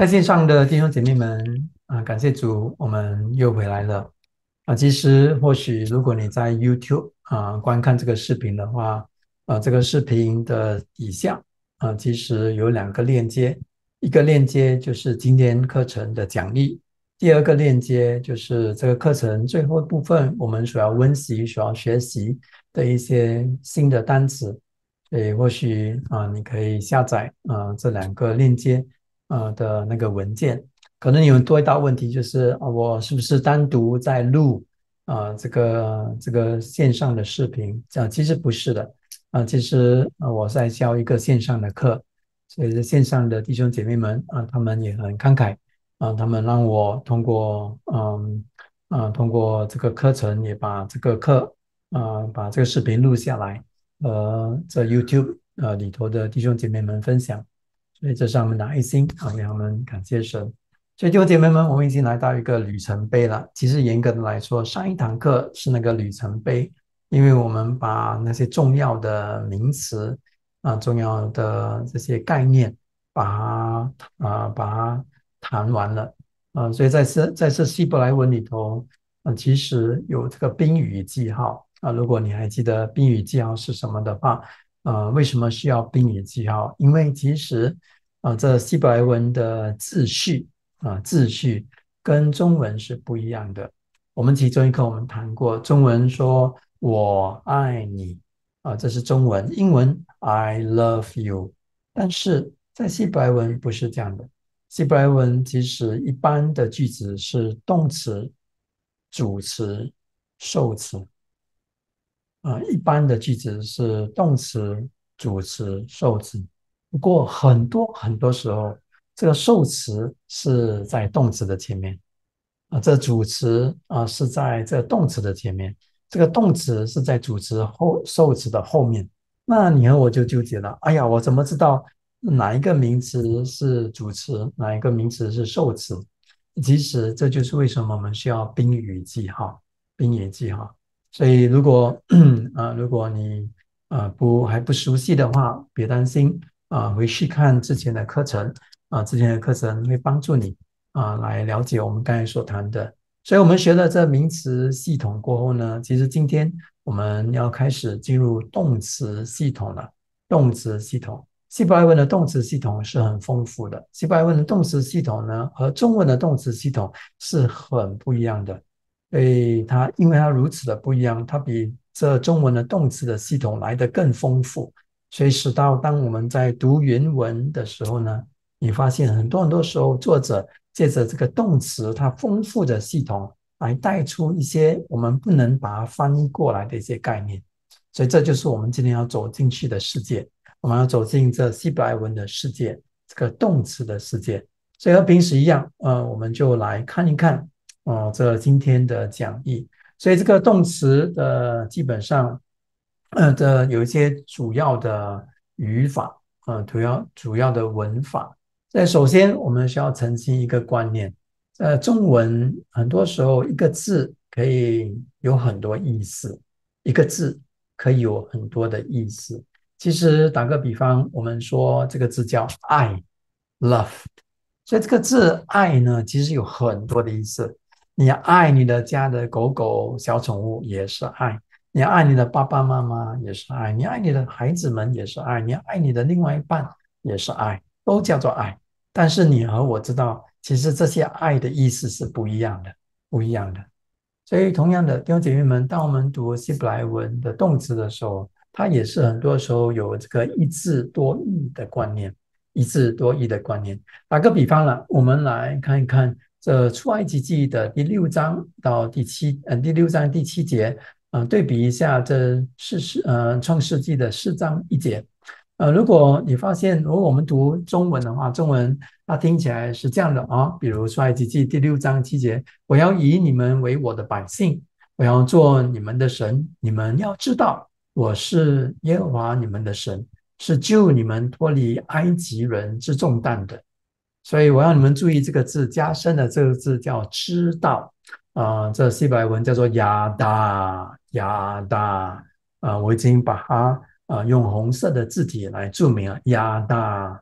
在线上的弟兄姐妹们，感谢主，我们又回来了。其实或许如果你在 YouTube 观看这个视频的话，这个视频的底下其实有两个链接，一个链接就是今天课程的讲义，第二个链接就是这个课程最后部分我们所要温习、所要学习的一些新的单词。所以或许你可以下载这两个链接的那个文件。可能有多一道问题就是我是不是单独在录这个线上的视频？其实不是的。其实我在教一个线上的课，所以线上的弟兄姐妹们他们也很慷慨他们让我通过这个课程也把这个课把这个视频录下来，这 YouTube 里头的弟兄姐妹们分享。所以这是他们的爱心给他们感谢神。所以弟兄姐妹们，我们已经来到一个里程碑了。其实严格的来说，上一堂课是那个里程碑，因为我们把那些重要的名词重要的这些概念，把它谈完了。所以在这希伯来文里头，其实有这个宾语记号如果你还记得宾语记号是什么的话，为什么需要宾语记号？因为其实这希伯来文的秩序跟中文是不一样的。我们其中一课我们谈过，中文说"我爱你"这是中文，英文 "I love you"，但是在希伯来文不是这样的。希伯来文其实一般的句子是动词、主词、受词。一般的句子是动词、主词、受词。不过很多很多时候，这个受词是在动词的前面这主词是在这个动词的前面，这个动词是在主词后受词的后面。那你和我就纠结了，哎呀，我怎么知道哪一个名词是主词，哪一个名词是受词？其实这就是为什么我们需要宾语记号，宾语记号。所以如果你还不熟悉的话，别担心回去看之前的课程之前的课程会帮助你来了解我们刚才所谈的。所以我们学了这名词系统过后呢，其实今天我们要开始进入动词系统了。动词系统，希伯来文的动词系统是很丰富的。希伯来文的动词系统呢，和中文的动词系统是很不一样的。所以因为它如此的不一样，它比这中文的动词的系统来得更丰富，所以使到当我们在读原文的时候呢，你发现很多很多时候作者借着这个动词它丰富的系统来带出一些我们不能把它翻译过来的一些概念。所以这就是我们今天要走进去的世界，我们要走进这希伯来文的世界，这个动词的世界。所以和平时一样我们就来看一看这今天的讲义。所以这个动词的基本上有一些主要的语法主要的文法。首先我们需要澄清一个观念，中文很多时候一个字可以有很多意思，一个字可以有很多的意思。其实打个比方，我们说这个字叫爱 （love），所以这个字爱呢，其实有很多的意思。你爱你的家的狗狗、小宠物也是爱，你爱你的爸爸妈妈也是爱，你爱你的孩子们也是爱，你爱你的另外一半也是爱，都叫做爱。但是你和我知道，其实这些爱的意思是不一样的，不一样的。所以同样的，弟兄姐妹们，当我们读希伯来文的动词的时候，它也是很多时候有这个一字多义的观念，一字多义的观念。打个比方了，我们来看一看这出埃及记的第6章到第6章第7节，对比一下这创世纪的4章1节。如果你发现，如果我们读中文的话，中文它听起来是这样的比如出埃及记第6章7节，我要以你们为我的百姓，我要做你们的神，你们要知道我是耶和华你们的神，是救你们脱离埃及人之重担的。所以我要你们注意这个字加深的这个字叫知道这希伯来文叫做亚达亚达我已经把它用红色的字体来注明了亚达。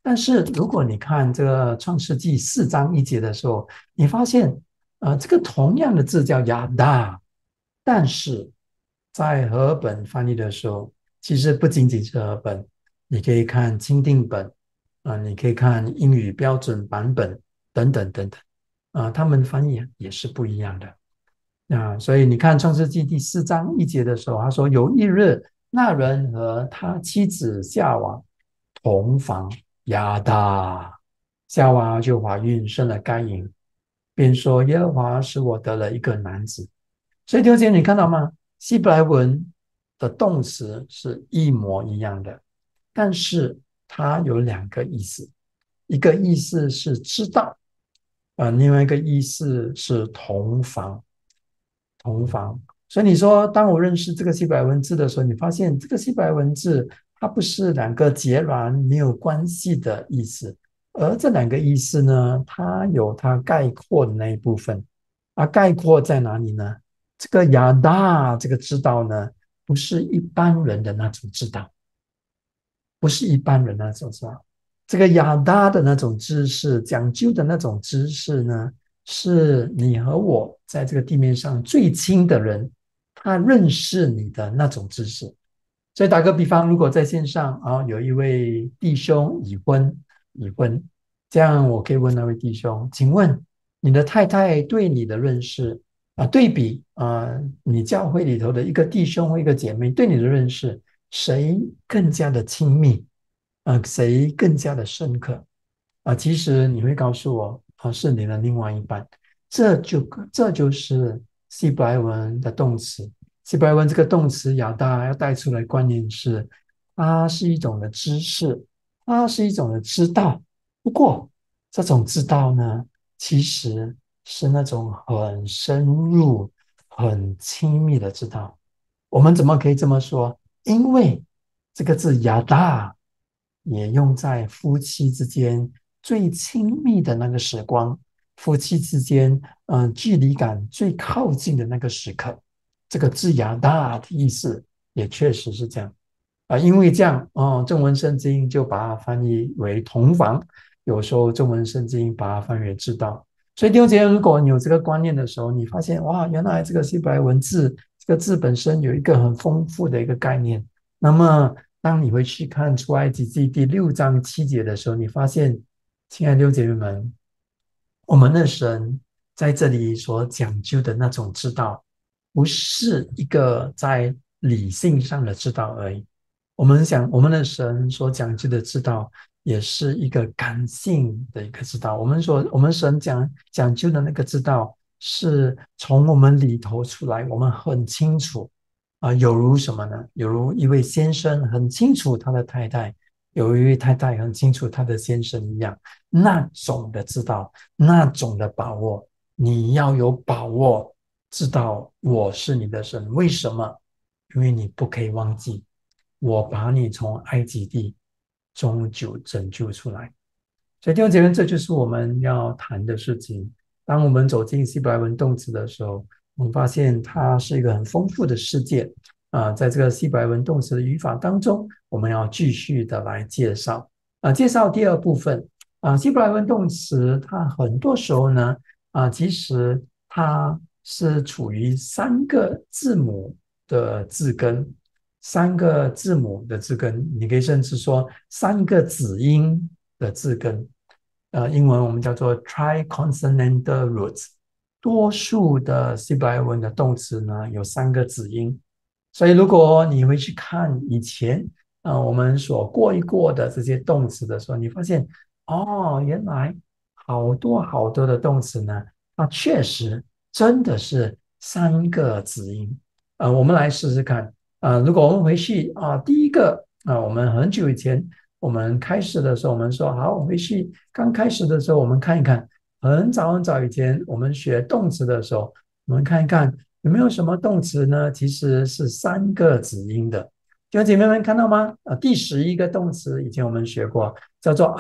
但是如果你看这个创世纪4章1节的时候，你发现，这个同样的字叫亚大，但是在和合本翻译的时候，其实不仅仅是和合本，你可以看钦定本，你可以看英语标准版本等等等等，他们翻译也是不一样的。所以你看创世纪第4章1节的时候，他说有一日，那人和他妻子夏娃同房，亚大，夏娃就怀孕生了该隐，便说耶和华使我得了一个男子。所以弟兄姐妹你看到吗？希伯来文的动词是一模一样的，但是它有两个意思，一个意思是知道，另外一个意思是同房。同房。所以你说，当我认识这个希伯来文字的时候，你发现这个希伯来文字它不是两个截然没有关系的意思，而这两个意思呢，它有它概括的那一部分。概括在哪里呢？这个亚大这个知道呢，不是一般人的那种知道，不是一般人那种知道。这个亚大的那种知识，讲究的那种知识呢，是你和我在这个地面上最亲的人，他认识你的那种知识。所以打个比方，如果在线上有一位弟兄已婚，这样我可以问那位弟兄，请问你的太太对你的认识对比你教会里头的一个弟兄或一个姐妹对你的认识，谁更加的亲密谁更加的深刻其实你会告诉我是你的另外一半，这就是希伯来文的动词。希伯来文这个动词亚大要带出来观念是，它是一种的知识，它是一种的知道。不过这种知道呢，其实是那种很深入、很亲密的知道。我们怎么可以这么说？因为这个字亚大也用在夫妻之间最亲密的那个时光，夫妻之间距离感最靠近的那个时刻。这个字亚大的意思也确实是这样因为这样中文圣经就把它翻译为同房，有时候中文圣经把它翻译为知道。所以弟兄姐妹，如果你有这个观念的时候，你发现哇，原来这个希伯来文字这个字本身有一个很丰富的一个概念。那么当你会去看出埃及记第6章7节的时候，你发现，亲爱的弟兄姐妹们，我们的神在这里所讲究的那种知道，不是一个在理性上的知道而已。我们的神所讲究的知道，也是一个感性的一个知道。我们神讲究的那个知道，是从我们里头出来，我们很清楚有如什么呢？有如一位先生很清楚他的太太，有一位太太很清楚他的先生一样，那种的知道，那种的把握，你要有把握，知道我是你的神。为什么？因为你不可以忘记，我把你从埃及地终究拯救出来。所以弟兄姐妹，这就是我们要谈的事情。当我们走进希伯来文动词的时候，我们发现它是一个很丰富的世界在这个希伯来文动词的语法当中，我们要继续的来介绍介绍第二部分希伯来文动词它很多时候呢其实它是处于三个字母的字根，三个字母的字根，你可以甚至说三个子音的字根。英文我们叫做 triconsonantal roots。多数的希伯来文的动词呢有三个子音，所以如果你会去看以前我们所过一过的这些动词的时候，你发现原来好多好多的动词呢，它确实真的是三个子音。我们来试试看。如果我们回去第一个我们很久以前我们开始的时候，我们说好，我们回去刚开始的时候，我们看一看，很早很早以前我们学动词的时候，我们看一看有没有什么动词呢？其实是三个子音的。弟兄姐妹们看到吗？第11个动词以前我们学过，叫做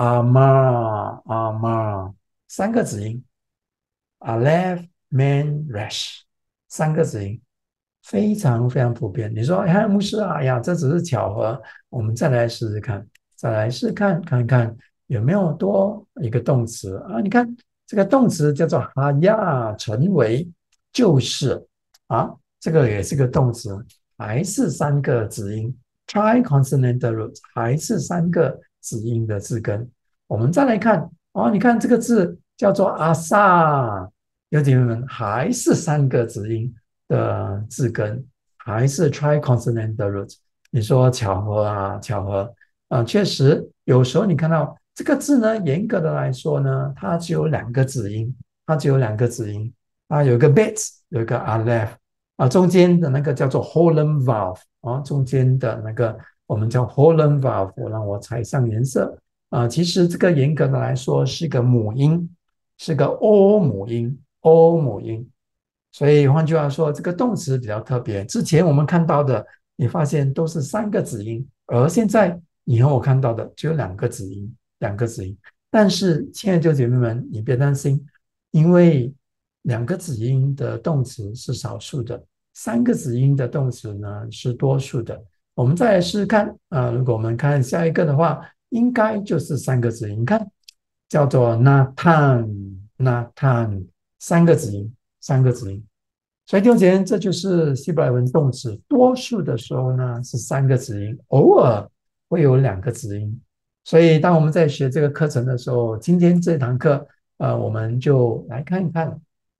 amar， 三个子音 aleph man resh， 三个子音非常非常普遍。你说哎牧师哎呀这只是巧合，我们再来试试看，再来试看看看有没有多一个动词啊？你看这个动词叫做哈呀，成为就是啊，这个也是个动词，还是三个子音 ，triconsonantal root 还是三个子音的字根。我们再来看哦，你看这个字叫做阿萨，有姐妹们还是三个子音的字根，还是 triconsonantal root。你说巧合啊，巧合确实有时候你看到这个字呢，严格的来说呢，它只有两个子音，它只有两个子音，啊，有一个 bet， 有一个 aleph，中间的那个叫做 Holland valve，中间的那个我们叫 Holland valve，让我踩上颜色，其实这个严格的来说是个母音，是个 o 母音，o 母音。所以换句话说，这个动词比较特别。之前我们看到的，你发现都是三个子音，而现在你和我看到的只有两个子音，两个子音。但是，亲爱的弟兄姐妹们，你别担心，因为两个子音的动词是少数的，三个子音的动词呢是多数的。我们再来试试看如果我们看下一个的话，应该就是三个子音。你看，叫做 Nathan，Nathan，三个子音，三个子音。所以弟兄姐妹，这就是希伯来文动词，多数的时候呢是三个子音，偶尔会有两个子音。所以当我们在学这个课程的时候，今天这堂课，我们就来看一看，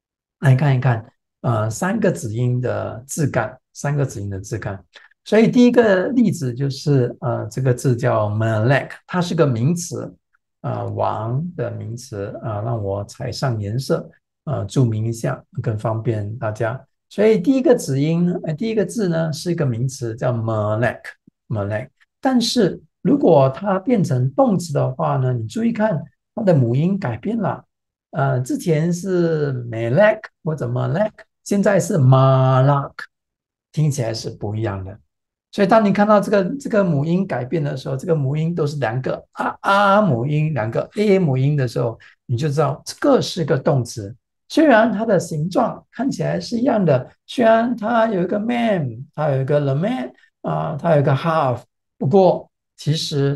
三个子音的字干，三个子音的字干。所以第一个例子就是这个字叫 Melech，它是个名词，王的名词让我踩上颜色，注明一下，更方便大家。所以第一个子音，第一个字呢是一个名词，叫 Melech，Melech。但是如果它变成动词的话呢，你注意看它的母音改变了，之前是 Melech 或者 Melech，现在是 Malak，听起来是不一样的。所以当你看到这个母音改变的时候，这个母音都是两个母音，两个 a 母音的时候，你就知道这个是个动词。虽然它的形状看起来是一样的，虽然它有一个 man，它有一个 the man 它有一个 half，不过其实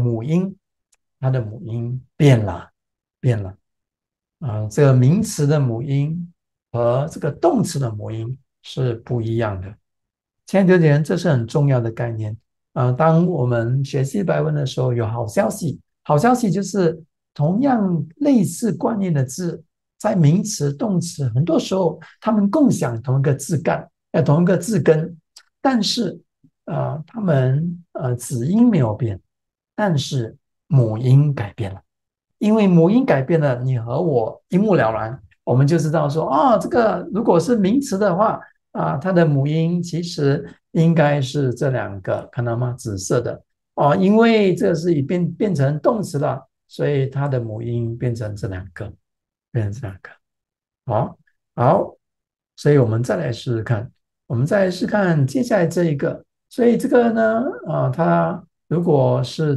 它的母音变了，变了这个名词的母音和这个动词的母音是不一样的。亲爱的弟兄，这是很重要的概念当我们学习白文的时候，有好消息。好消息就是同样类似观念的字，在名词、动词，很多时候他们共享同一个字干，同一个字根，但是他们子音没有变，但是母音改变了。因为母音改变了，你和我一目了然，我们就知道说，这个如果是名词的话，它的母音其实应该是这两个，看到吗？紫色的因为这是已变成动词了，所以它的母音变成这两个，变成这两个。好，好，所以我们再来试试看，我们再来试看接下来这一个，所以这个呢，它如果是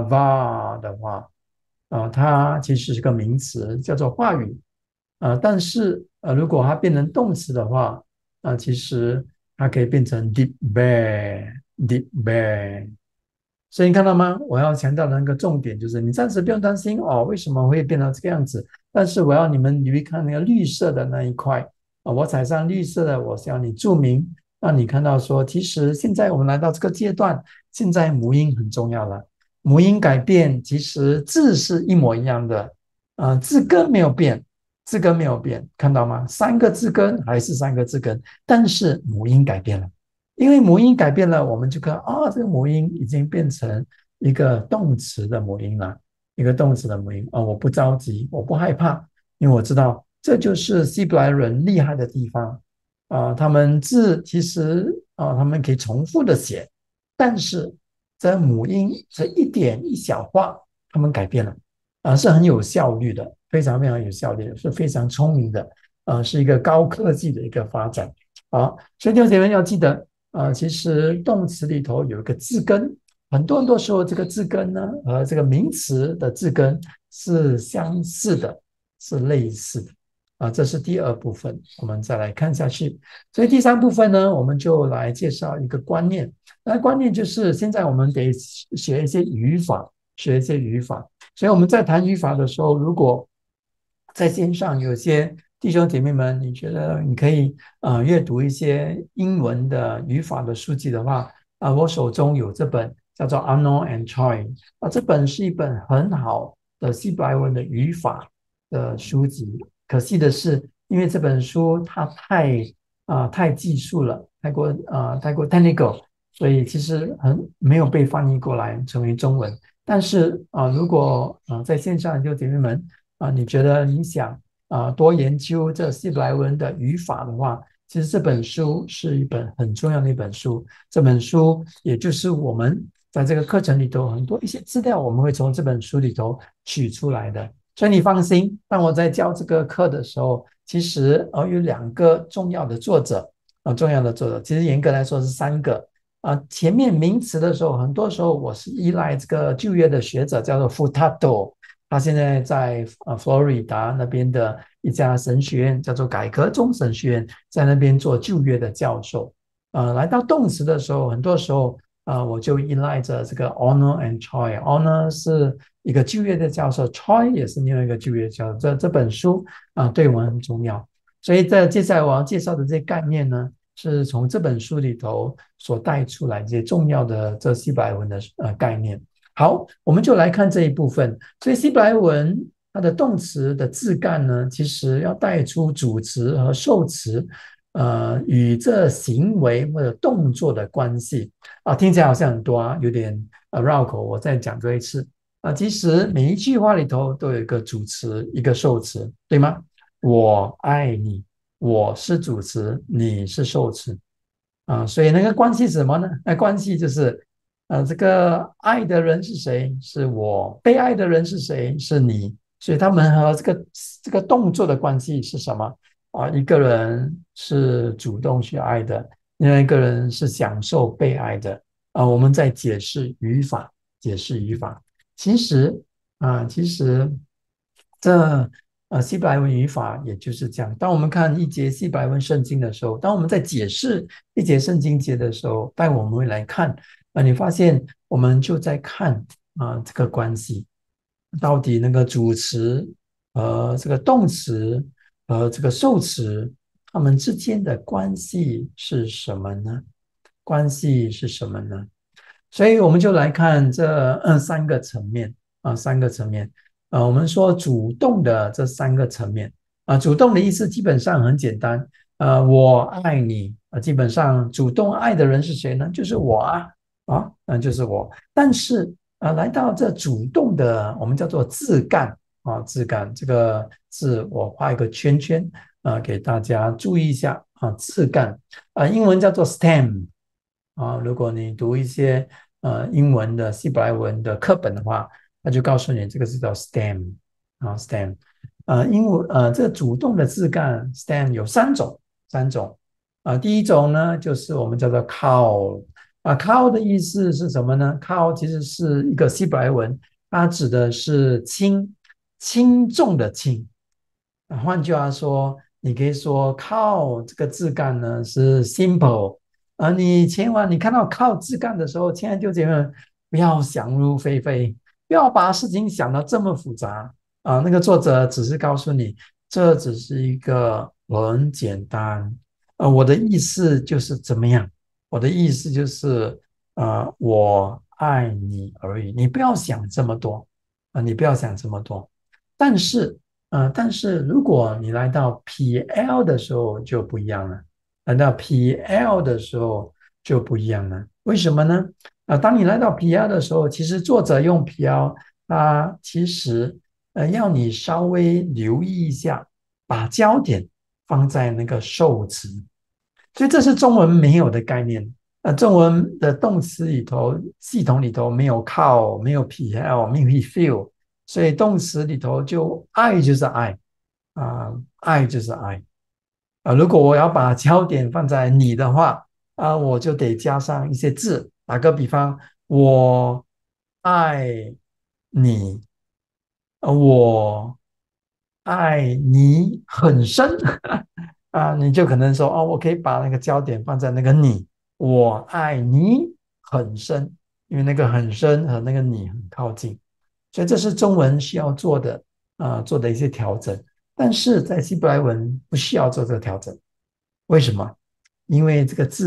dava 的话，它其实是个名词，叫做话语，但是如果它变成动词的话，其实它可以变成 deep bear，deep bear。所以你看到吗？我要强调的那个重点就是，你暂时不用担心为什么会变成这个样子？但是我要你们留意看那个绿色的那一块我踩上绿色的，我是要你注明，让你看到说，其实现在我们来到这个阶段，现在母音很重要了。母音改变，其实字是一模一样的，字根没有变，字根没有变，看到吗？三个字根还是三个字根，但是母音改变了。因为母音改变了，我们就看这个母音已经变成一个动词的母音了，一个动词的母音我不着急，我不害怕，因为我知道这就是希伯来人厉害的地方他们字其实他们可以重复的写，但是这母音这一点一小画，他们改变了是很有效率的，非常非常有效率的，是非常聪明的是一个高科技的一个发展所以弟兄姐妹要记得其实动词里头有一个字根，很多时候这个字根呢和这个名词的字根是相似的，是类似的这是第二部分，我们再来看下去。所以第三部分呢，我们就来介绍一个观念。那观念就是现在我们得学一些语法，学一些语法。 所以我们在谈语法的时候，如果在线上有些弟兄姐妹们，你觉得你可以阅读一些英文的语法的书籍的话，我手中有这本叫做《Arnold and Choi》这本是一本很好的希伯来文的语法的书籍。可惜的是，因为这本书它太技术了，太过 technical，所以其实没有被翻译过来成为中文。但是如果在线上就姐妹们你觉得你想多研究这希伯来文的语法的话，其实这本书是一本很重要的一本书。这本书也就是我们在这个课程里头很多一些资料，我们会从这本书里头取出来的。所以你放心，当我在教这个课的时候，其实有2个重要的作者其实严格来说是3个。前面名词的时候，很多时候我是依赖这个旧约的学者，叫做 Furtado， 他现在在佛罗里达那边的一家神学院，叫做改革宗神学院，在那边做旧约的教授。来到动词的时候，很多时候我就依赖着这个 Honor and Choi。Honor 是一个旧约的教授，Choi 也是另外一个旧约教授。这本书对我们很重要。所以在接下来我要介绍的这些概念呢，是从这本书里头所带出来这些重要的这希伯来文的概念。好，我们就来看这一部分。所以希伯来文它的动词的字干呢，其实要带出主词和受词，与这行为或者动作的关系听起来好像很多有点绕口。我再讲多一次其实每一句话里头都有一个主词，一个受词，对吗？我爱你，我是主词，你是受词所以那个关系是什么呢？那关系就是这个爱的人是谁？是我。被爱的人是谁？是你。所以他们和这个动作的关系是什么一个人是主动去爱的，另外一个人是享受被爱的我们在解释语法，其实这希伯来文语法也就是这样。当我们看一节希伯来文圣经的时候，当我们在解释一节圣经节的时候，待会我们会来看你发现我们就在看这个关系，到底那个主词和这个动词和这个受词，它们之间的关系是什么呢？所以我们就来看这三个层面我们说主动的这3个层面主动的意思基本上很简单我爱你基本上主动爱的人是谁呢？就是我就是我。但是来到这主动的，我们叫做字干字干这个字我画一个圈圈给大家注意一下字干英文叫做 stem如果你读一些英文的希伯来文的课本的话，那就告诉你这个是叫 stem stem 英文这个主动的字干 stem 有三种第一种呢就是我们叫做 cow cow 的意思是什么呢？ cow 其实是一个希伯来文，它指的是轻重的轻换句话说，你可以说靠这个字干呢是 simple 你千万你看到靠字干的时候，亲爱的弟兄姐妹们，不要想入非非，不要把事情想得这么复杂那个作者只是告诉你，这只是一个很简单我的意思就是怎么样？我的意思就是我爱你而已，你不要想这么多你不要想这么多。但是如果你来到 PL 的时候就不一样了，来到 PL 的时候就不一样了。为什么呢？当你来到 PL 的时候，其实作者用 PL，其实要你稍微留意一下，把焦点放在那个受词，所以这是中文没有的概念。中文的动词里头系统里头没有靠，没有 PL，没有 feel。所以动词里头就爱就是爱爱就是爱如果我要把焦点放在你的话我就得加上一些字。打个比方，我爱你我爱你很深你就可能说我可以把那个焦点放在那个你，我爱你很深，因为那个很深和那个你很靠近。 所以这是中文需要做的做的一些调整。但是在希伯来文不需要做这个调整，为什么？因为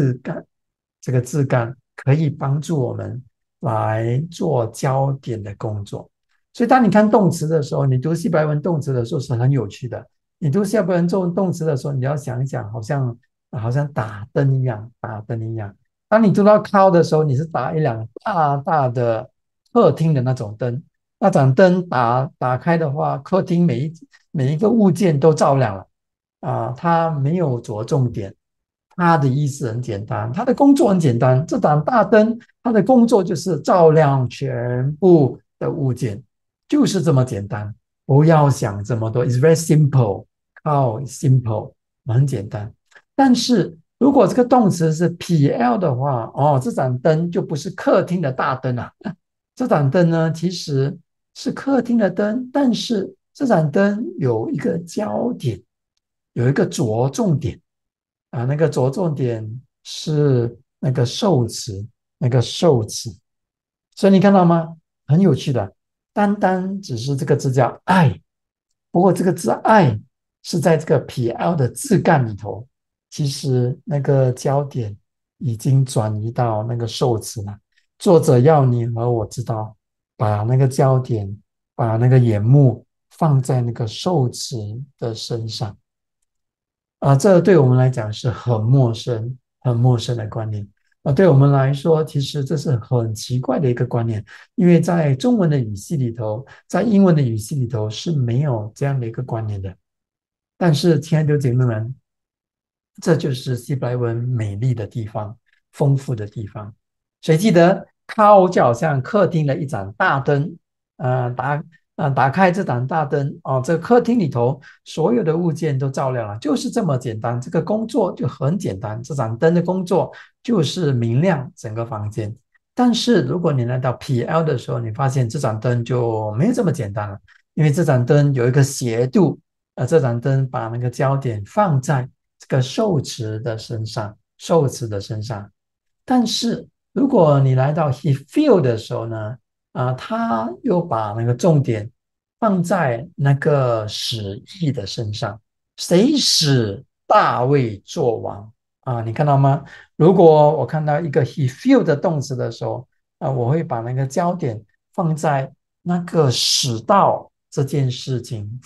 这个字干可以帮助我们来做焦点的工作。所以当你看动词的时候，你读希伯来文动词的时候是很有趣的。你读希伯来文做动词的时候，你要想一想，好像打灯一样，打灯一样。当你读到 call 的时候，你是打一辆大大的客厅的那种灯，那盏灯打开的话，客厅每一个物件都照亮了它没有着重点，它的意思很简单，它的工作很简单，这盏大灯它的工作就是照亮全部的物件，就是这么简单，不要想这么多，it's very simple，靠 simple，很简单。但是如果这个动词是 PL 的话，这盏灯就不是客厅的大灯啊。这盏灯呢，其实是客厅的灯，但是这盏灯有一个焦点，有一个着重点那个着重点是那个受词，那个受词。所以你看到吗？很有趣的，单单只是这个字叫爱，不过这个字爱是在这个 PL 的字干里头，其实那个焦点已经转移到那个受词了。作者要你和我知道，把那个焦点，把那个眼目放在那个受词的身上这对我们来讲是很陌生、很陌生的观念对我们来说，其实这是很奇怪的一个观念，因为在中文的语系里头，在英文的语系里头是没有这样的一个观念的。但是，亲爱的姐妹们，这就是希伯来文美丽的地方、丰富的地方。谁记得靠就好像客厅的一盏大灯，打开这盏大灯这个客厅里头所有的物件都照亮了，就是这么简单。这个工作就很简单，这盏灯的工作就是明亮整个房间。但是如果你来到 PL 的时候，你发现这盏灯就没有这么简单了，因为这盏灯有一个斜度，这盏灯把那个焦点放在这个受词的身上，受词的身上。但是如果你来到 he feel 的时候呢，他又把那个重点放在那个使役的身上，谁使大卫作王你看到吗？如果我看到一个 he feel 的动词的时候，我会把那个焦点放在那个使到这件事情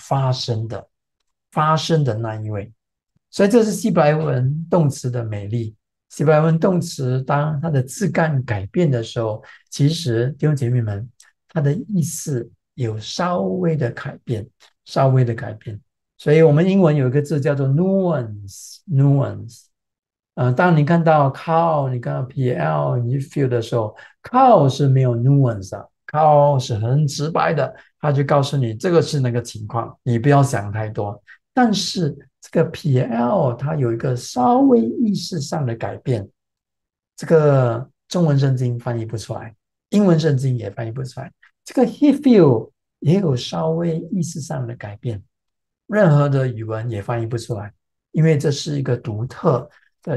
发生的那一位。所以这是希伯来文动词的美丽。希伯来文动词当它的字干改变的时候，其实弟兄姐妹们，它的意思有稍微的改变，稍微的改变。所以我们英文有一个字叫做 nuance，nuance。当你看到 call，你看到 PL，你 feel 的时候，call 是没有 nuance 的，call 是很直白的，他就告诉你这个是那个情况，你不要想太多。但是这个 PL 它有一个稍微意识上的改变，这个中文圣经翻译不出来，英文圣经也翻译不出来。这个 he feel 也有稍微意识上的改变，任何的语文也翻译不出来，因为这是一个独特的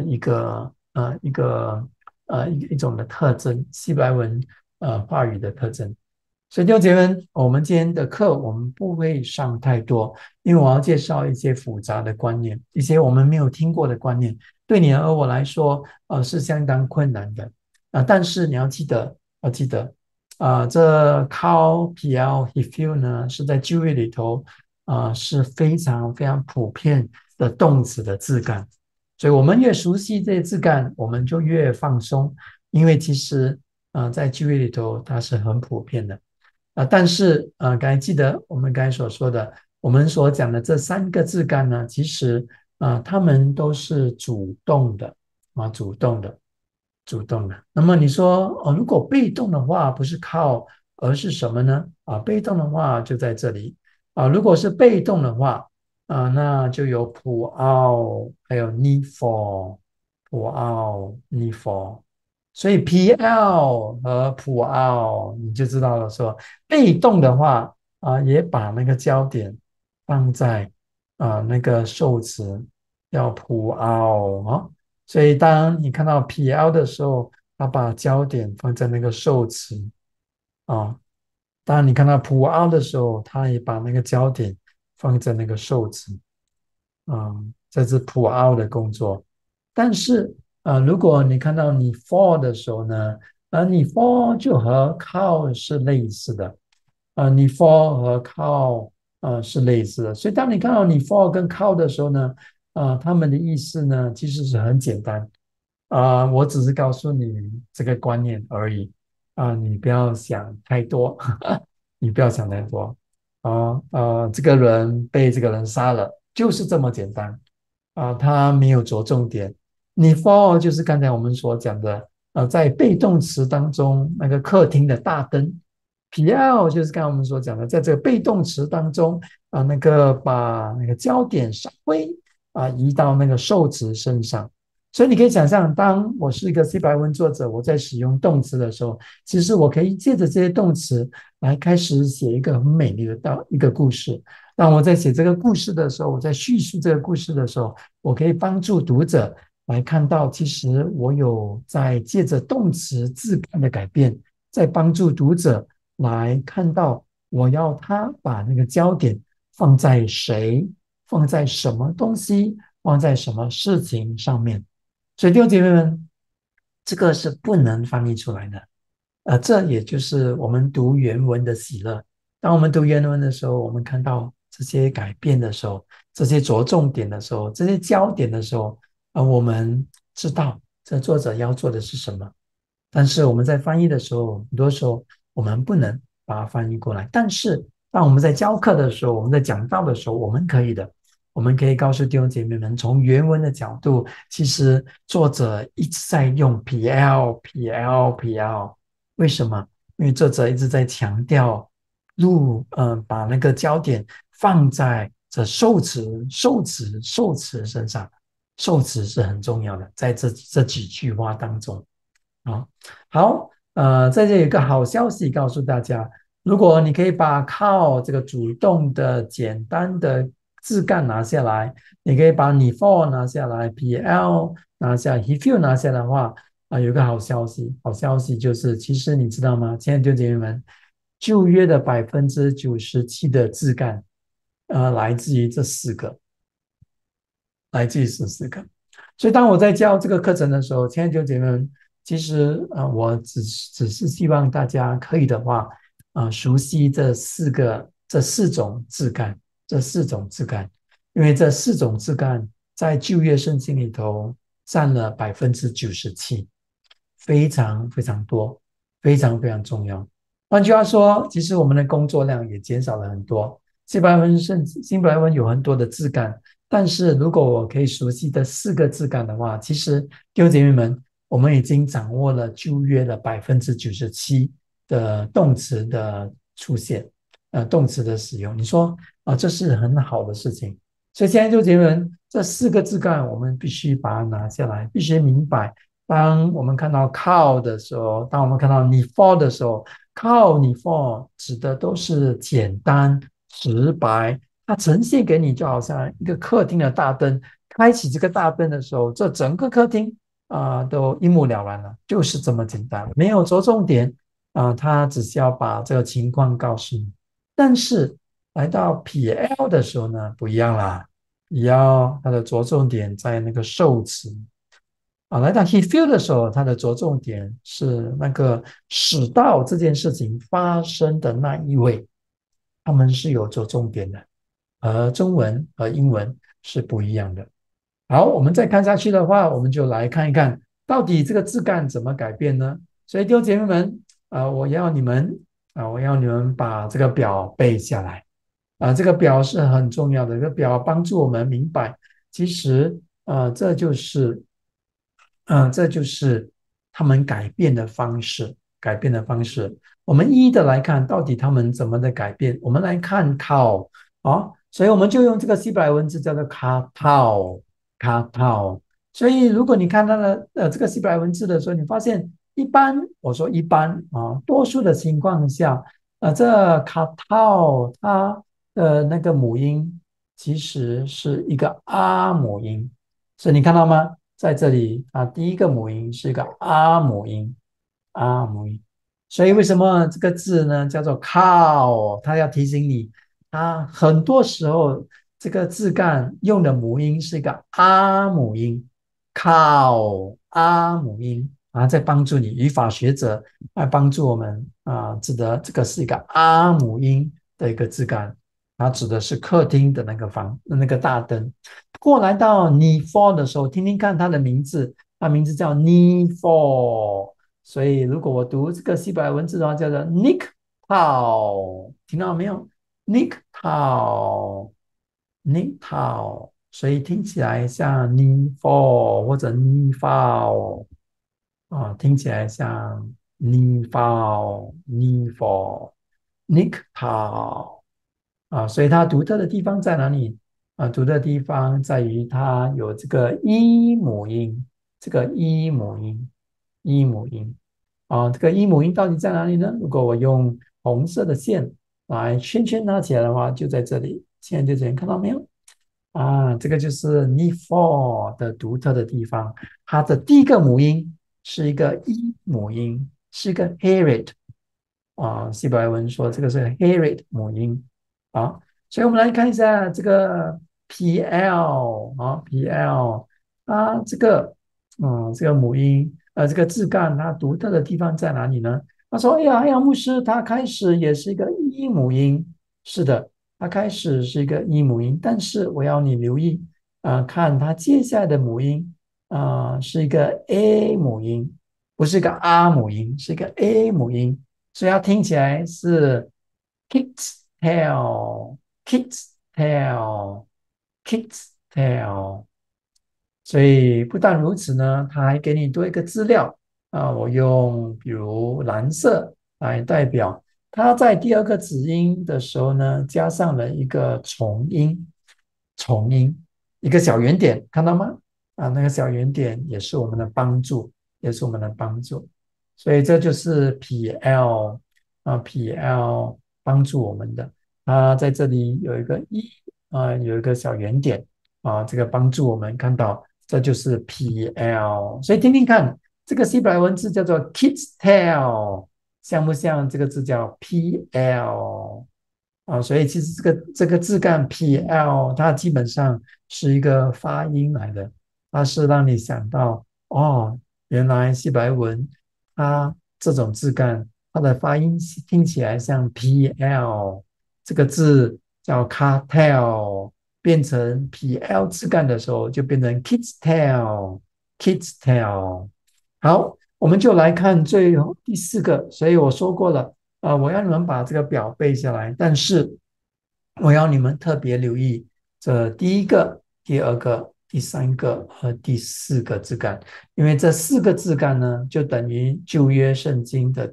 一种的特征，希伯来文话语的特征。所以弟兄姐妹，我们今天的课我们不会上太多，因为我要介绍一些复杂的观念，一些我们没有听过的观念，对你和我来说，是相当困难的但是你要记得，这 call PL he feel 呢，是在就业里头是非常非常普遍的动词的字干，所以我们越熟悉这些字干，我们就越放松，因为其实在就业里头它是很普遍的。但是刚才记得我们刚才所说的，我们所讲的这三个字干呢，其实它们都是主动的主动的，主动的。那么你说如果被动的话，不是靠，而是什么呢？被动的话就在这里如果是被动的话那就有普奥，还有 need for，普奥 need for。所以 PL 和普奥你就知道了说，被动的话也把那个焦点放在那个受词要普奥所以当你看到 PL 的时候，它把焦点放在那个受词啊当你看到普凹的时候，它也把那个焦点放在那个受词。这是普凹的工作。但是如果你看到你 for 的时候呢，你 for 就和靠是类似的，你 for 和靠是类似的。所以当你看到你 for 跟靠的时候呢，它们的意思呢其实是很简单。我只是告诉你这个观念而已。你不要想太多，你不要想太多。这个人被这个人杀了，就是这么简单。他没有着重点。你 for 就是刚才我们所讲的，在被动词当中那个客厅的大灯。PL 就是刚才我们所讲的，在这个被动词当中那个把那个焦点稍微移到那个受词身上。所以你可以想象，当我是一个 C 白文作者，我在使用动词的时候，其实我可以借着这些动词来开始写一个很美丽的一个故事。当我在写这个故事的时候，我在叙述这个故事的时候，我可以帮助读者来看到，其实我有在借着动词字干的改变，在帮助读者来看到我要他把那个焦点放在谁，放在什么东西，放在什么事情上面。所以弟兄姐妹们，这个是不能翻译出来的。这也就是我们读原文的喜乐。当我们读原文的时候，我们看到这些改变的时候，这些着重点的时候，这些焦点的时候，我们知道这作者要做的是什么。但是我们在翻译的时候，很多时候我们不能把它翻译过来。但是当我们在教课的时候，我们在讲道的时候，我们可以的。我们可以告诉弟兄姐妹们，从原文的角度，其实作者一直在用 PL。为什么？因为作者一直在强调把那个焦点放在这受词身上。受词是很重要的，在这几句话当中。好，在这有一个好消息告诉大家，如果你可以把靠这个主动的简单的字干拿下来，你可以把你 for 拿下来，PL 拿下，he feel 拿下来的话，有一个好消息，好消息就是，其实你知道吗，亲爱的弟兄姐妹们，旧约的97%的字干，来自于这四个，来自于这四个。所以当我在教这个课程的时候，亲爱的弟兄姐妹们，其实我只是希望大家可以的话，熟悉这四种字干，这四种字干，因为这四种字干在旧约圣经里头占了97%，非常非常多，非常非常重要。换句话说，其实我们的工作量也减少了很多。新白文有很多的字干，但是如果我可以熟悉的四个字干的话，其实弟兄姐妹们，我们已经掌握了旧约的97%的动词的出现，动词的使用。你说这是很好的事情。所以现在弟兄姐妹们，这四个字干我们必须把它拿下来，必须明白。当我们看到靠的时候，当我们看到你 for 的时候，靠你 for 指的都是简单直白，它呈现给你就好像一个客厅的大灯，开启这个大灯的时候，这整个客厅都一目了然了，就是这么简单，没有着重点它只是要把这个情况告诉你。但是来到 PL 的时候呢，不一样啦，它的着重点在那个受词。来到 he feel 的时候，它的着重点是那个使到这件事情发生的那一位，他们是有着重点的，而中文和英文是不一样的。好，我们再看下去的话，我们就来看一看到底这个字干怎么改变呢？所以弟兄姐妹们，我要你们把这个表背下来。这个表是很重要的，这个表帮助我们明白，其实这就是他们改变的方式，改变的方式。我们一一的来看，到底他们怎么的改变。我们来看 cow 所以我们就用这个希伯来文字叫做 katow。所以如果你看它的这个希伯来文字的时候，你发现一般，我说一般多数的情况下，这 katow 它的那个母音其实是一个阿母音，所以你看到吗？在这里第一个母音是一个阿母音，阿母音。 所以为什么这个字呢叫做靠？它要提醒你，它很多时候这个字干用的母音是一个啊母音，靠啊母音啊，在帮助你语法学者来帮助我们啊，指的这个是一个啊母音的一个字干，它指的是客厅的那个大灯。过来到 你 for 的时候，听听看它的名字，它名字叫 你 for。所以如果我读这个希伯来文字的话，叫做 Nick Tao，听到没有？Nick Tao，Nick Tao，所以听起来像 Ni For 或者 Ni Fao 啊，听起来像 Ni Fao Ni For，Nick Tao 啊，所以它独特的地方在哪里？啊，独特的地方在于它有这个一母音，这个一母音，一母音。啊，这个一母音到底在哪里呢？如果我用红色的线来圈圈它起来的话，就在这里。现在就这里看到没有？啊，这个就是 n for 的独特的地方。它的第一个母音是一个一母音，是一个 herit 啊。希伯来文说这个是 herit 母音啊。所以我们来看一下这个 pl 啊，pl 它这个母音这个字干它独特的地方在哪里呢？他说：“哎呀，哎呀，牧师，他开始也是一个一母音，是的，他开始是一个一母音，但是我要你留意，看他接下来的母音，是一个 a 母音，不是一个 r 母音，是一个 a 母音，所以它听起来是 kids tail kids tail kids tail。”所以不但如此呢，他还给你多一个资料我用比如蓝色来代表，它在第二个子音的时候呢，加上了一个重音，重音一个小圆点，看到吗？那个小圆点也是我们的帮助，也是我们的帮助。所以这就是 PL 帮助我们的。它在这里有一个一有一个小圆点这个帮助我们看到这就是 PL。所以听听看，这个希伯来文字叫做 kids tail，像不像这个字叫 PL？所以其实这个字干 PL，它基本上是一个发音来的，它是让你想到原来希伯来文它这种字干，它的发音听起来像 PL，这个字叫 cartel，变成 PL 字干的时候，就变成 kids tail，kids tail。好，我们就来看最后第四个。所以我说过了，我要你们把这个表背下来，但是我要你们特别留意这第一个、第二个、第三个和第四个字干，因为这四个字干呢，就等于旧约圣经的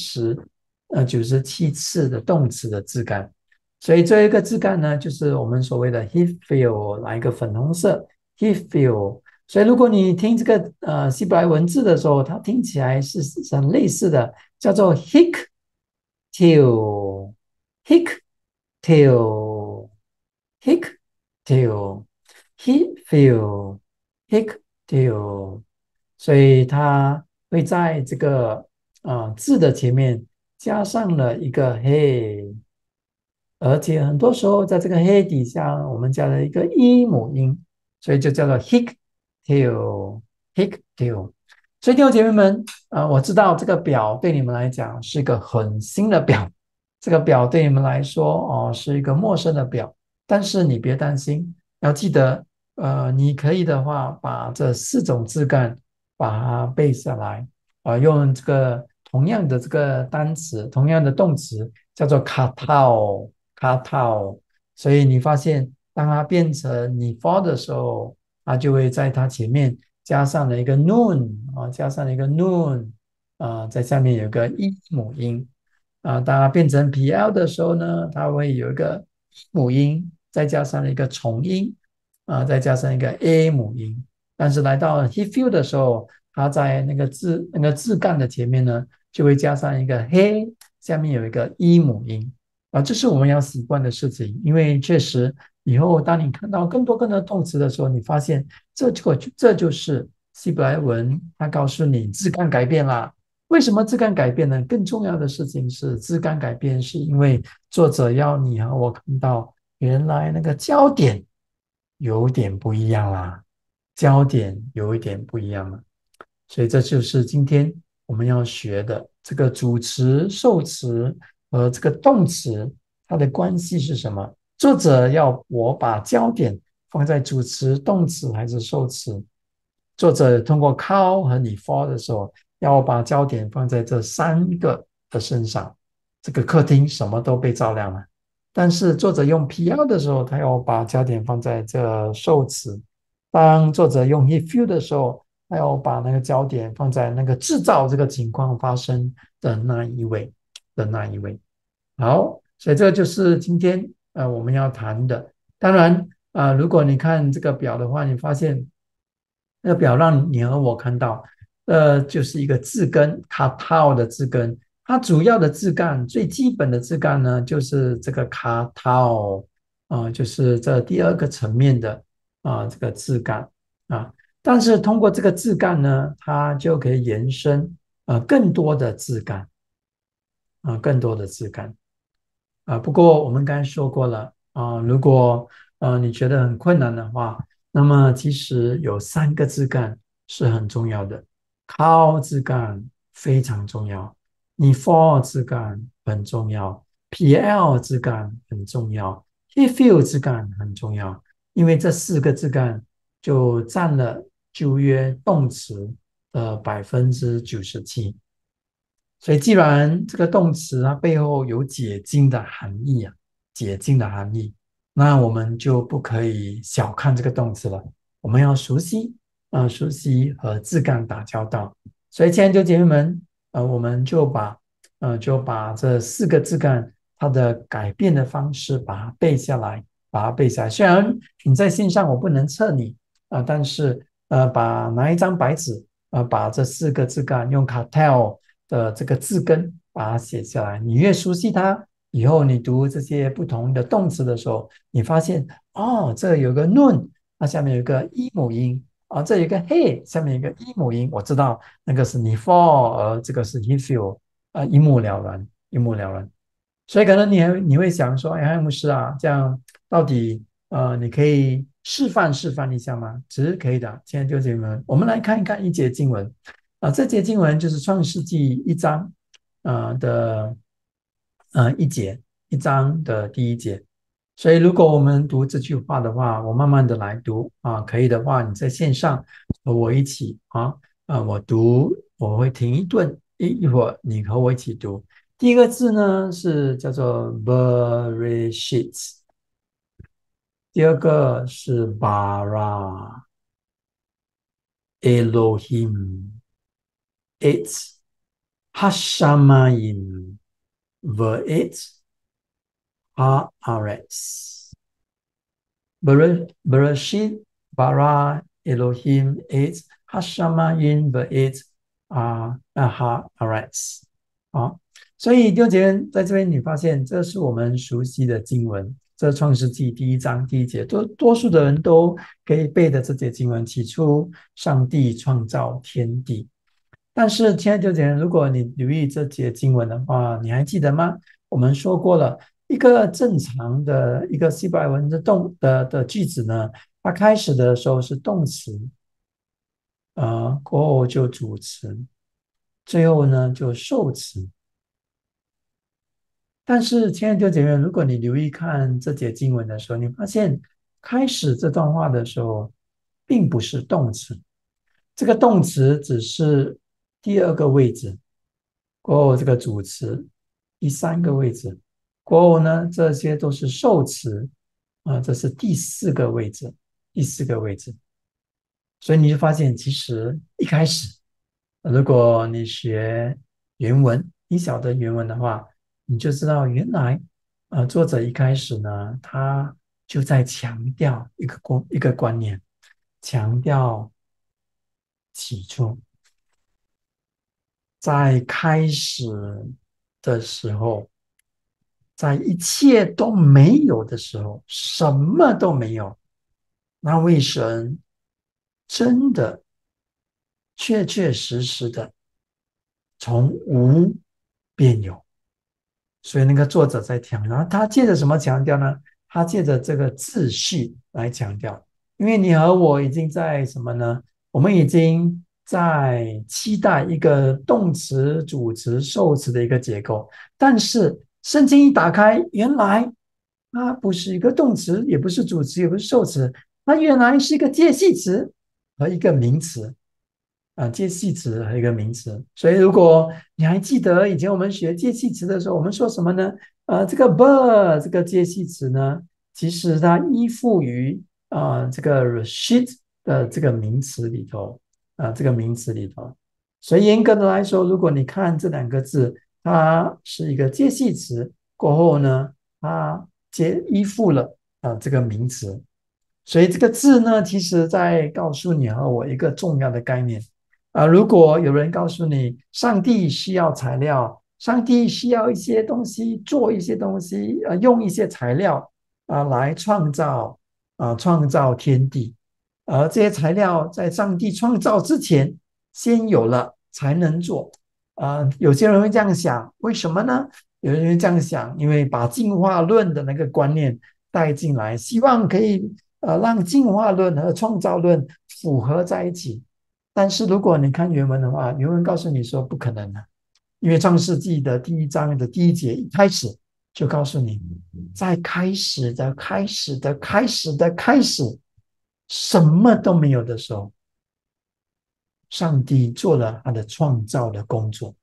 97次的动词的字干。所以这一个字干呢，就是我们所谓的 he feel， 来一个粉红色 he feel。所以如果你听这个希伯来文字的时候，它听起来是很类似的，叫做 hick tail hick tail hick tail he feel hick tail。所以它会在这个字的前面加上了一个 hey，而且很多时候在这个黑底下，我们加了一个一母音，所以就叫做 hick tail hick tail。所以弟兄姐妹们，我知道这个表对你们来讲是一个很新的表，这个表对你们来说是一个陌生的表，但是你别担心，要记得，你可以的话把这四种字干把它背下来，用这个同样的这个单词，同样的动词叫做 kata，所以你发现，当它变成你 for 的时候，它就会在它前面加上了一个 noon 加上了一个 noon 在下面有个一母音当它变成 PL 的时候呢，它会有一个母音，再加上一个重音再加上一个 A 母音。但是来到 he feel 的时候，它在那个字干的前面呢，就会加上一个 he，下面有一个一母音。这是我们要习惯的事情，因为确实以后当你看到更多动词的时候，你发现这就是希伯来文，它告诉你字干改变啦， 为什么质感改变呢？更重要的事情是，质感改变是因为作者要你和我看到，原来那个焦点有点不一样啦，焦点有一点不一样了。所以这就是今天我们要学的这个主词、受词和这个动词，它的关系是什么？作者要我把焦点放在主词、动词还是受词？作者通过 call 和你 for 的时候，要我把焦点放在这三个的身上。这个客厅什么都被照亮了，但是作者用 PR 的时候，他要把焦点放在这受词。当作者用 he feel 的时候，他要把那个焦点放在那个制造这个情况发生的那一位。好，所以这就是今天我们要谈的。当然如果你看这个表的话，你发现那个表让你和我看到，就是一个字根，卡套的字根。它主要的字干，最基本的字干呢，就是这个卡套就是这第二个层面的这个字干啊。但是通过这个字干呢，它就可以延伸更多的字干更多的字干。不过我们刚才说过了如果你觉得很困难的话，那么其实有三个字干是很重要的。靠字干非常重要，你 for 字干很重要，PL 字干很重要，he feel 字干很重要，因为这四个字干就占了旧约动词的97%。所以，既然这个动词它背后有解经的含义解经的含义，那我们就不可以小看这个动词了。我们要熟悉和字干打交道。所以，亲爱的姐妹们，我们就把这四个字干它的改变的方式把它背下来。虽然你在线上我不能测你但是拿一张白纸把这四个字干用 Cartel 的这个字根把它写下来。你越熟悉它，以后你读这些不同的动词的时候，你发现这有个 nun，它下面有个一母音这有一个 he，下面有一个一母音，我知道那个是你 for，这个是 he feel，一目了然，一目了然。所以可能你会想说，哎，牧师啊，这样到底你可以示范一下吗？其实可以的。现在就这们，我们来看一看一节经文这节经文就是创世纪1章的一章的第一节。所以如果我们读这句话的话，我慢慢的来读可以的话，你在线上和我一起我读，我会停一会儿，你和我一起读。第一个字呢是叫做 Bereshit，第二个是 Bara Elohim et Hashamayim ve'et haaretz。Bereshit bara Elohim et Hashamayim ve'et haaretz。所以弟兄姐妹在这边你发现这是我们熟悉的经文，这创世纪第1章第一节，多数的人都可以背的这节经文。起初上帝创造天地。但是亲爱的弟兄姐妹，如果你留意这节经文的话，你还记得吗？我们说过了，一个正常的一个希伯来文的句子呢，它开始的时候是动词过后就主词，最后呢就受词。但是，亲爱的弟兄姐妹，如果你留意看这节经文的时候，你发现开始这段话的时候，并不是动词，这个动词只是第二个位置，过后这个主词第三个位置，过后呢，这些都是受词这是第四个位置。所以你就发现，其实一开始，如果你学原文，你晓得原文的话，你就知道原来作者一开始呢，他就在强调一个观念，强调起初，在开始的时候，在一切都没有的时候，什么都没有，那位神真的确确实实的从无变有。所以那个作者在强调，然后他借着什么强调呢？他借着这个秩序来强调，因为你和我已经在什么呢？我们已经在期待一个动词、主词、受词的一个结构，但是圣经一打开，原来它不是一个动词，也不是主词，也不是受词，它原来是一个介系词和一个名词。介系词和一个名词。所以，如果你还记得以前我们学介系词的时候，我们说什么呢？这个 but 这个介系词呢，其实它依附于这个 Rashid 的这个名词里头，这个名词里头。所以严格的来说，如果你看这两个字，它是一个介系词，过后呢，它依附了这个名词。所以这个字呢，其实在告诉你和我一个重要的概念。如果有人告诉你，上帝需要材料，上帝需要一些东西，做一些东西，用一些材料来创造天地，而这些材料在上帝创造之前先有了，才能做。有些人会这样想，为什么呢？有人会这样想，因为把进化论的那个观念带进来，希望可以让进化论和创造论符合在一起。但是如果你看原文的话，原文告诉你说不可能的，因为创世纪的第一章的第一节一开始就告诉你，在开始的开始的开始的开始，什么都没有的时候，上帝做了他的创造的工作，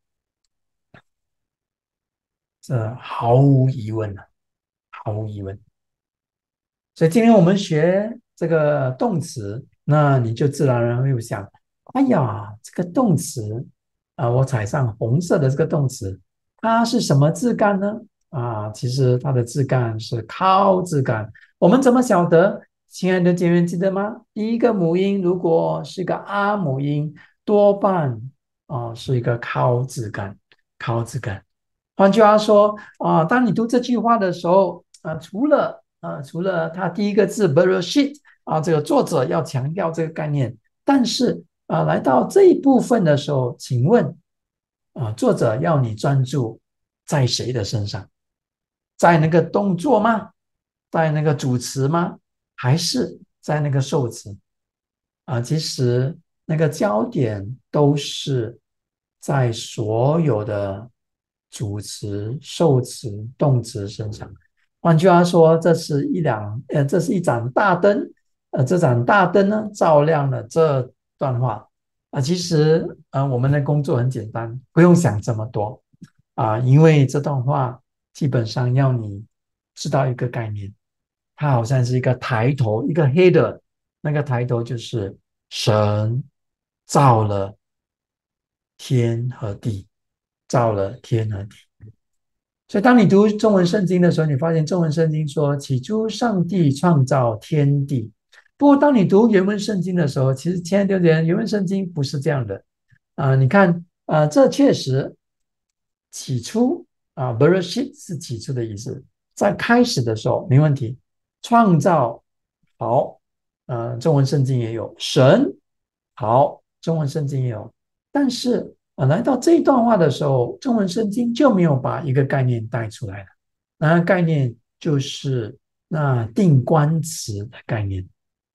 这毫无疑问了，毫无疑问。所以今天我们学这个动词，那你就自然而然会想，哎呀，这个动词我踩上红色的这个动词，它是什么字干呢？其实它的字干是靠字干。我们怎么晓得？亲爱的姐妹记得吗？第一个母音如果是个啊母音，多半是一个靠字干，靠字干。换句话说当你读这句话的时候除了他第一个字 Bereshit 这个作者要强调这个概念，但是来到这一部分的时候，请问作者要你专注在谁的身上？在那个动作吗？在那个主词吗？还是在那个受词？其实那个焦点都是在所有的主词、受词、动词身上。换句话说，这是一盏大灯，这盏大灯呢，照亮了这段话。其实我们的工作很简单，不用想这么多因为这段话基本上要你知道一个概念，它好像是一个抬头，一个 header，那个抬头就是神造了天和地，造了天和地。所以，当你读中文圣经的时候，你发现中文圣经说：“起初，上帝创造天地。”不过，当你读原文圣经的时候，其实亲爱的弟兄原文圣经不是这样的你看这确实起初Bereshit 是起初的意思，在开始的时候没问题。创造好，中文圣经也有神好，中文圣经也有，但是来到这一段话的时候，中文圣经就没有把一个概念带出来了。那概念就是那定冠词的概念。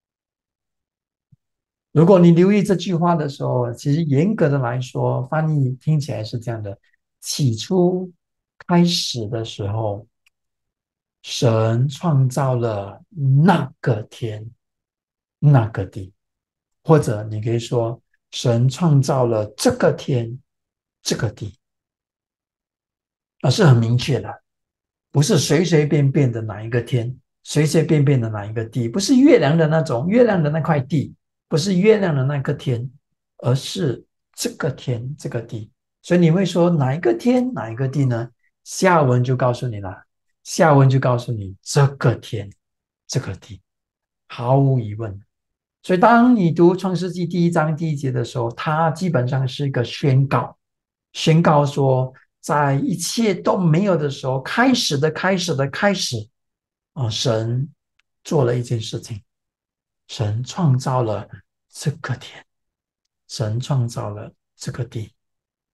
如果你留意这句话的时候，其实严格的来说，翻译听起来是这样的：起初开始的时候，神创造了那个天，那个地，或者你可以说，神创造了这个天，这个地，是很明确的，不是随随便便的哪一个天，随随便便的哪一个地，不是月亮的那种月亮的那块地，不是月亮的那个天，而是这个天这个地。所以你会说哪一个天哪一个地呢？下文就告诉你了，下文就告诉你这个天这个地，毫无疑问。所以当你读创世纪第一章第一节的时候，它基本上是一个宣告，宣告说在一切都没有的时候，开始的开始的开始神做了一件事情，神创造了这个天，神创造了这个地。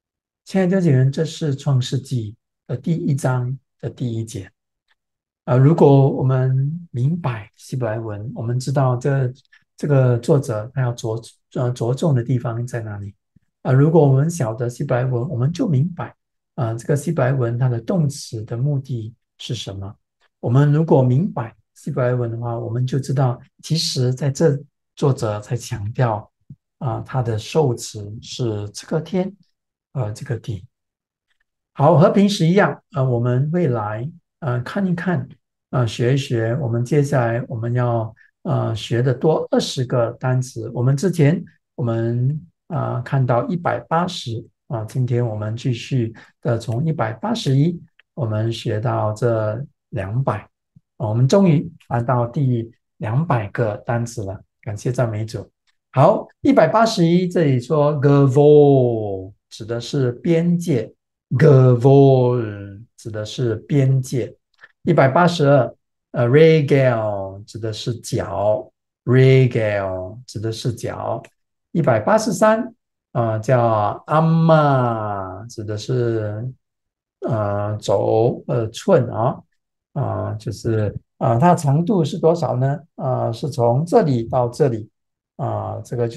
亲爱的弟兄们，这是创世纪的第一章的第一节。如果我们明白希伯来文，我们知道这个作者他要着重的地方在哪里。如果我们晓得希伯来文，我们就明白这个希伯来文它的动词的目的是什么。我们如果明白希伯来文的话，我们就知道，其实在这作者才强调他的受词是这个天这个地。好，和平时一样，我们未来看一看，学一学，我们接下来我们要学的多20个单词。我们之前我们看到180今天我们继续的从181我们学到这200，我们终于来到第200个单词了，感谢赞美主。好，181这里说 gavol 指的是边界。Gavol 指的是边界，182regal 指的是脚，regal 指的是脚，183叫 amma 指的是寸就是它长度是多少呢？是从这里到这里这个就是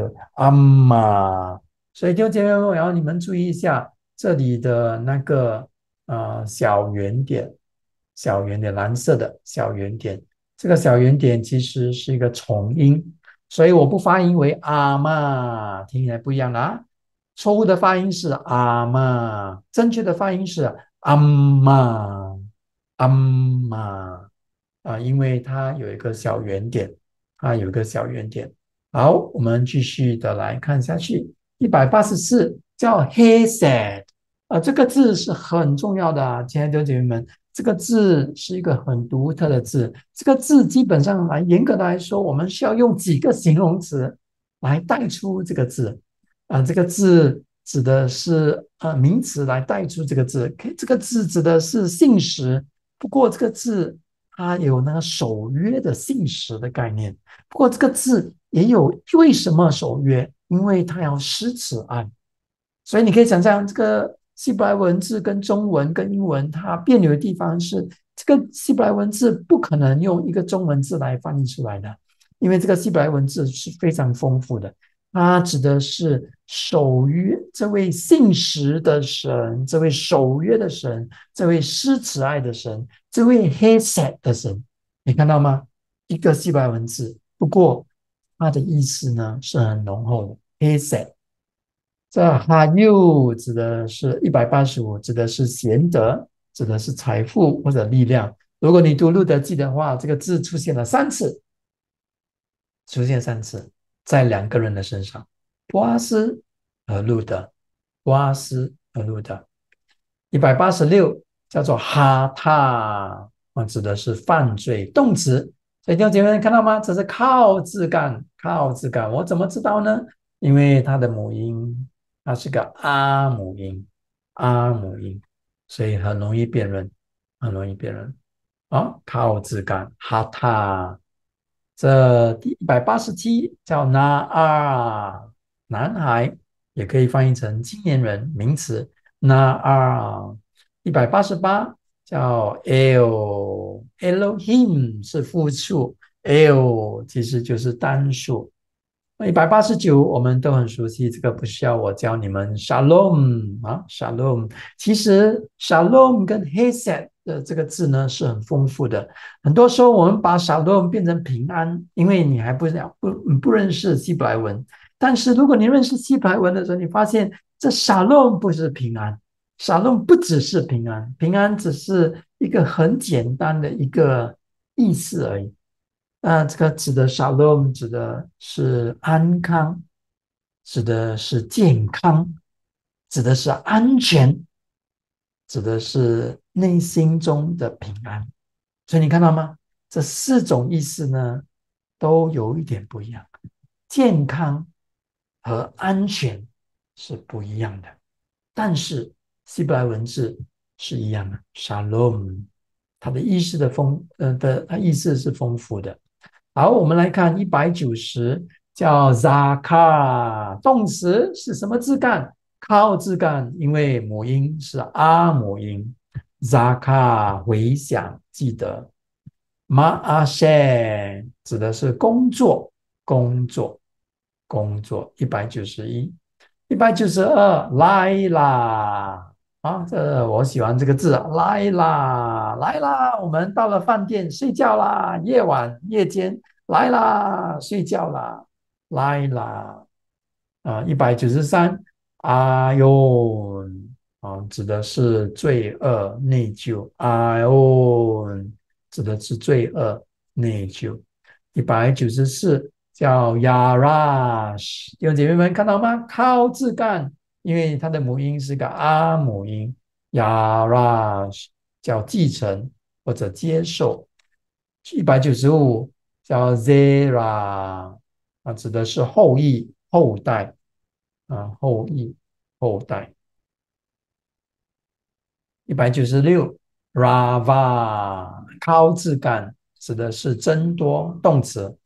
amma。所以弟兄姐妹们，我要你们注意一下这里的那个小圆点，小圆点蓝色的小圆点，这个小圆点其实是一个重音，所以我不发音为阿妈，听起来不一样啦。错误的发音是阿妈，正确的发音是阿妈，阿妈因为它有一个小圆点，它有一个小圆点。好，我们继续的来看下去。184叫 Hesed 这个字是很重要的亲爱的姐妹们，这个字是一个很独特的字。这个字基本上严格的来说，我们需要用几个形容词来带出这个字这个字指的是名词来带出这个字，这个字指的是信实，不过这个字它有那个守约的信实的概念。不过这个字也有为什么守约？因为它要诗词案，所以你可以想象这个希伯来文字跟中文跟英文它别扭的地方是，这个希伯来文字不可能用一个中文字来翻译出来的，因为这个希伯来文字是非常丰富的。它指的是守约，这位信实的神，这位守约的神，这位施慈爱的神，这位黑色的神，你看到吗？一个希伯来文字，不过它的意思呢是很浓厚的。黑色，这哈又指的是185，指的是贤德，指的是财富或者力量。如果你读路德记的话，这个字出现了3次，出现3次。在2个人的身上，波阿斯和路德，波阿斯和路德。186叫做哈塔指的是犯罪动词。所以弟兄姐妹看到吗？这是靠字干，靠字干。我怎么知道呢？因为它的母音，它是个阿母音，阿母音，所以很容易辨认，很容易辨认。靠字干，哈塔。这第187叫拿二，男孩，也可以翻译成青年人，名词拿二。188叫 El，Elohim 是复数，El 其实就是单数。189我们都很熟悉，这个不需要我教你们。Shalom Shalom，其实 Shalom 跟 Hesed 的这个字呢是很丰富的。很多时候我们把 Shalom 变成平安，因为你还不认识希伯来文。但是如果你认识希伯来文的时候，你发现这 Shalom 不是平安，Shalom 不只是平安，平安只是一个很简单的一个意思而已。这个指的 shalom 指的是安康，指的是健康，指的是安全，指的是内心中的平安。所以你看到吗？这4种意思呢，都有一点不一样。健康和安全是不一样的，但是希伯来文字是一样的 ，shalom，它的意思它意思是丰富的。好，我们来看190，叫 Zakar，动词是什么字干靠字干，因为母音是啊母音，zaka 回想记得，ma'aseh 指的是工作，工作，工作。191，192，来啦！啊，这我喜欢这个字啊，来啦，来啦！我们到了饭店睡觉啦，夜晚夜间来啦，睡觉啦，来啦！193，阿哟，指的是罪恶内疚，阿哟，指的是罪恶内疚。194叫 Yarash，弟兄姐妹们看到吗？靠字干，因为它的母音是个阿母音，Yarash 叫继承或者接受。195叫 Zera，指的是后裔、后代。后裔、后代。196 Rava 靠字干指的是增多动词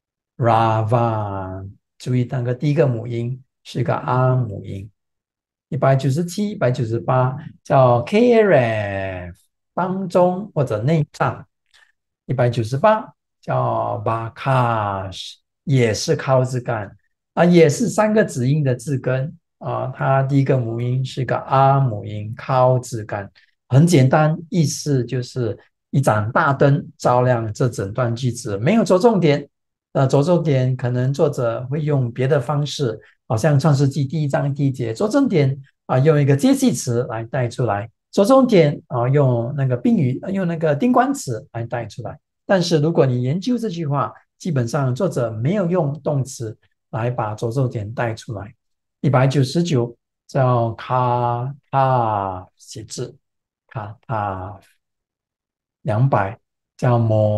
Rava，注意那个第一个母音是一个阿母音。197、198叫 Keref 当中或者内脏。198叫 Bakash， 也是靠字干也是3个子音的字根它第一个母音是个阿母音，靠字干，很简单，意思就是一盏大灯照亮这整段句子，没有着重点。着重点可能作者会用别的方式，好像创世纪第1章第1节，着重点用一个接系词来带出来，着重点用那个宾语，用那个定冠词来带出来。但是如果你研究这句话，基本上作者没有用动词来把着重点带出来。199叫卡塔写字，卡塔。200叫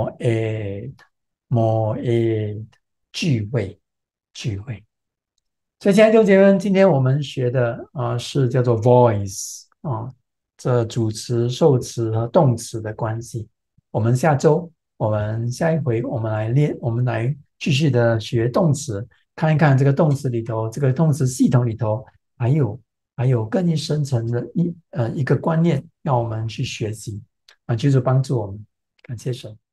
moed 聚会，聚会。所以，亲爱的弟兄姐妹，今天我们学的是叫做 voice 这主词、受词和动词的关系。我们下一回我们来练，我们来继续的学动词，看一看这个动词里头，这个动词系统里头还有更深层的一个观念，让我们去学习求主帮助我们，感谢神。